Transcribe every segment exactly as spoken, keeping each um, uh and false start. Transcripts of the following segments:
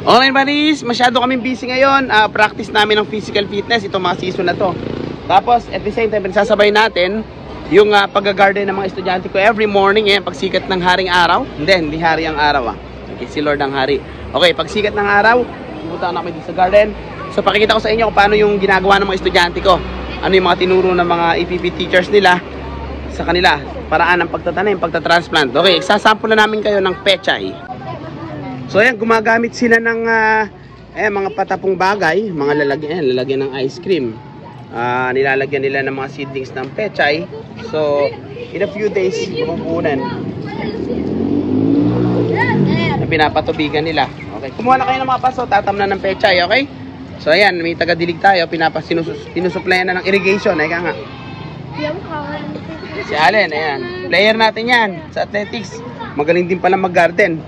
Online buddies, masyado kaming busy ngayon. Uh, practice namin ng physical fitness itong mga season na to. Tapos at the same time, sasabay natin yung uh, pag-garden ng mga estudyante ko every morning eh, pagsikat ng haring araw. Hindi, hindi hari ang araw ah. Okay, si Lord ang hari. Okay, pagsikat ng araw, pumunta na kami dito sa garden. So pakikita ko sa inyo kung paano yung ginagawa ng mga estudyante ko. Ano yung mga tinuro ng mga E P P teachers nila sa kanila, paraan ng pagtatanim, pagtatransplant. Okay, sasample na namin kayo ng pechay. So ayan, gumagamit sila ng uh, eh, mga patapong bagay, mga lalagyan, lalagyan ng ice cream. Uh, nilalagyan nila ng mga seedlings ng pechay. So in a few days, mapupunan. Pinapatubigan nila. Okay, kumuha na kayo ng mga paso, tatamnan ng pechay, okay? So ayan, may taga-dilig tayo, pinusuplayan na ng irrigation, ay ka nga. Si Allen, ayan. Player natin yan sa athletics. Magaling din pala mag-garden.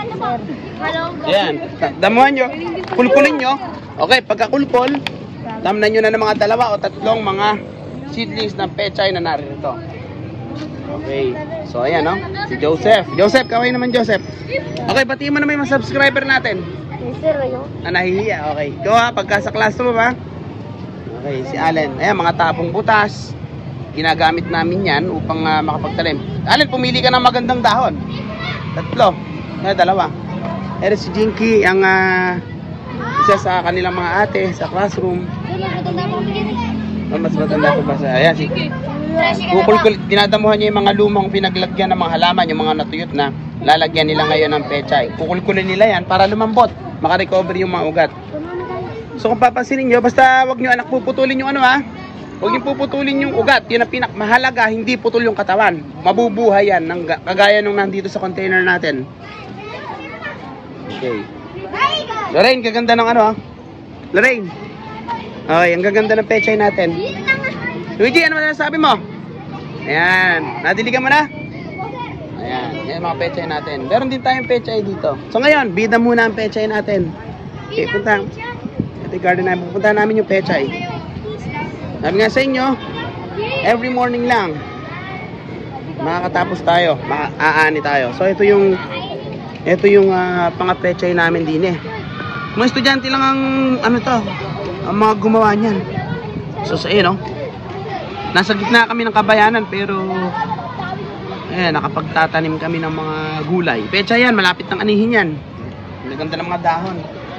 Ayan, damuhan nyo, kulkulin nyo. Okay, pagkakulkol, tamnan nyo na ng mga dalawa o tatlong mga seedlings ng pechay na narito. Okay, so ayan no, si Joseph. Joseph, kaway naman Joseph. Okay, batiin mo naman yung mga subscriber natin. Ah, nahihiya, okay. Ikaw ha, pagka sa classroom ha. Okay, si Allen. Ayan, mga tapong butas. Ginagamit namin yan upang uh, makapagtalim. Allen, pumili ka ng magandang dahon. Tatlo. Ay, dalawa. Pero si Jinky, ang uh, isa sa kanilang mga ate sa classroom. Oh, mas matanda ko ba sa... Ayan, si... Kukulkul, dinadamuhan niya yung mga lumang pinaglagyan ng mga halaman, yung mga natuyot na lalagyan nila ngayon ng pechay. Kukulkulin nila yan para lumambot, makarecover yung mga ugat. So kung papansinin nyo, basta wag nyo anak puputulin yung ano ha. Huwag nyo puputulin yung ugat. Yun ang pinakmahalaga, hindi putol yung katawan. Mabubuhay yan, ng, kagaya nung nandito sa container natin. Okay. Lorraine, gaganda ng ano ha. Lorraine. Okay, ang gaganda ng pechay natin. Luigi, ano sabi mo? Ayan, nadiligan mo na? Ayan, yan mga pechay natin. Meron din tayong pechay dito. So ngayon, bida muna ang pechay natin. Okay, punta. Ito yung garden namin. Pupunta namin yung pechay. Sabi nga sa inyo, every morning lang, makakatapos tayo, maka-aani tayo. So ito yung, ito yung uh, pang-pechay namin din eh. Mga estudyante lang ang, ano to, ang mga gumawa niyan. So sa iyo, no? Nasa gitna kami ng kabayanan pero eh, nakapagtatanim kami ng mga gulay. Pecha yan, malapit ng anihin yan. Naganda ng mga dahon.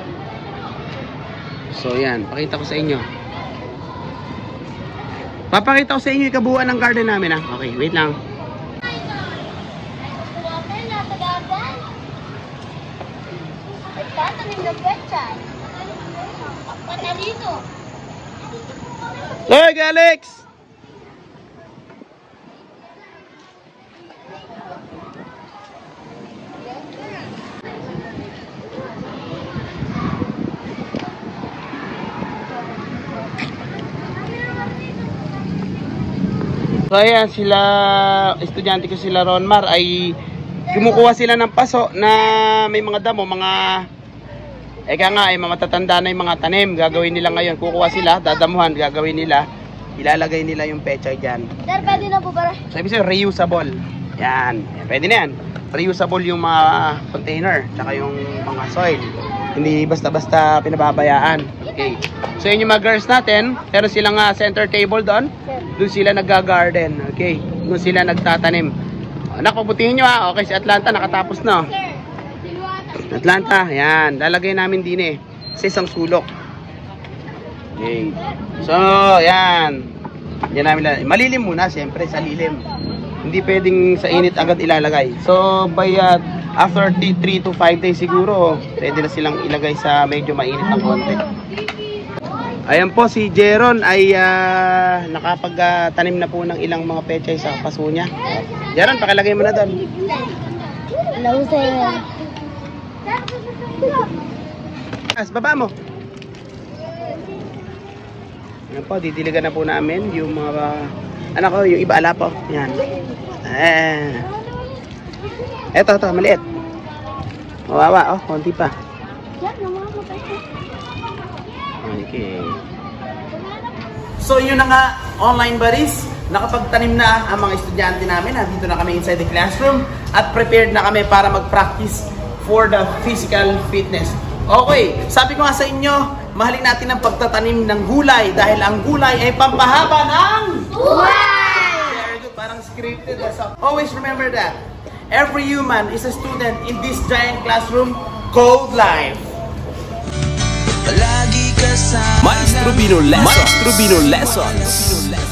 So yan, pakita ko sa inyo. Papakita ko sa inyo yung kabuuan ng garden namin ha. Okay, wait lang. Look, Alex! So ayan, sila, estudyante ko sila Ronmar ay kumukuha sila ng paso na may mga damo, mga eka nga ay matatanda na yung mga tanim. Gagawin nila ngayon, kukuha sila, dadamuhan, gagawin nila, ilalagay nila yung pechay dyan. Sir, pwede na po para? So ibig sabihin, reusable. Yan, yan, pwede na yan. Reusable yung mga container, tsaka yung mga soil. Hindi basta-basta pinababayaan. Okay. So yun yung mga girls natin. Pero silang uh, center table doon. Doon sila nag-garden. Okay. Doon sila nagtatanim. Anak, pabutihin nyo ha. Okay, si Atlanta nakatapos na. Atlanta, yan. Lalagay namin din eh. Sa isang sulok. Okay. So, yan. Yan namin. Malilim muna, siyempre, sa lilim. Hindi pwedeng sa init agad ilalagay. So, by uh, after three to five days siguro, pwede na silang ilagay sa medyo mainit ng konti. Ayan po, si Jeron ay uh, nakapagtanim uh, na po ng ilang mga pechay sa paso niya. Jeron, pakilagay mo na doon. Hello, sir. As, baba mo. Ayan po, didiligan na po namin yung mga, anak ko, yung iba ala po. Ayan. Eh. Eto, eto, maliit. Mawawa, oh, konti pa. Okay. So yun na nga, online buddies, nakapagtanim na ang mga estudyante namin. Nandito na kami inside the classroom at prepared na kami para mag-practice for the physical fitness. Okay, sabi ko nga sa inyo, mahalin natin ang pagtatanim ng gulay dahil ang gulay ay pampahaba ng Buhay! very good, parang scripted. So, always remember that every human is a student in this giant classroom called life. Maestro Bino Lessons. Maestro Bino Lessons.